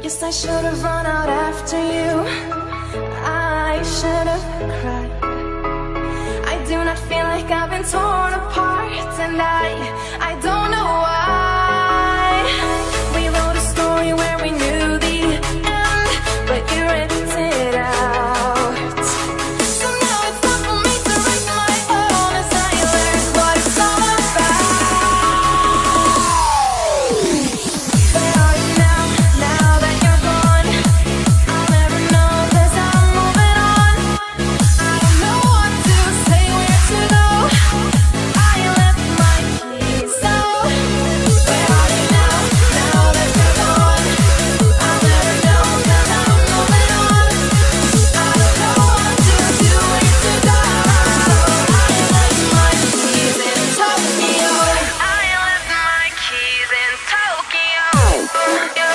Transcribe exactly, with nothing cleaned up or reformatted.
Guess I should have run out after you. I should have cried. I do not feel like I've been torn apart, and I, I don't know why. We wrote a story where we knew the end, but you ripped it out. So now it's time for me to write my own as I learn what it's all about. Where are you now, now that you're gone? I'll never know 'cause I'm moving on. I don't know what to say, where to go. I left my keys out. Where are you now, now that you're gone? I'll never know 'cause I'm moving on. I don't know what to do, where to go. I left my keys in Tokyo. I left my keys in Tokyo.